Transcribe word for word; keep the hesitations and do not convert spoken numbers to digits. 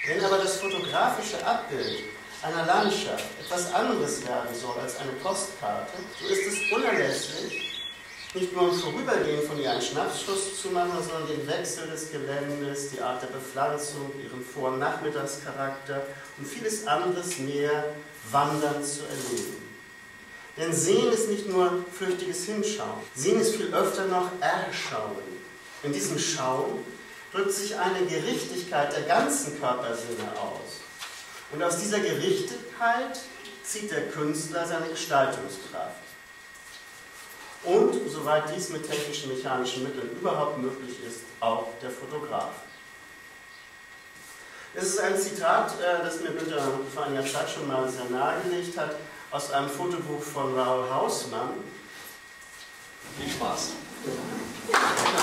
Wenn aber das fotografische Abbild einer Landschaft etwas anderes werden soll als eine Postkarte, so ist es unerlässlich, nicht nur im Vorübergehen von ihr einen Schnappschuss zu machen, sondern den Wechsel des Geländes, die Art der Bepflanzung, ihren Vor- und Nachmittagscharakter und vieles anderes mehr wandernd zu erleben. Denn Sehen ist nicht nur flüchtiges Hinschauen. Sehen ist viel öfter noch Erschauen. In diesem Schauen drückt sich eine Gerichtigkeit der ganzen Körpersinne aus. Und aus dieser Gerichtetheit zieht der Künstler seine Gestaltungskraft. Und, soweit dies mit technischen, mechanischen Mitteln überhaupt möglich ist, auch der Fotograf. Es ist ein Zitat, das mir Günter vor einiger Zeit schon mal sehr nahegelegt hat, aus einem Fotobuch von Raoul Hausmann. Viel Spaß.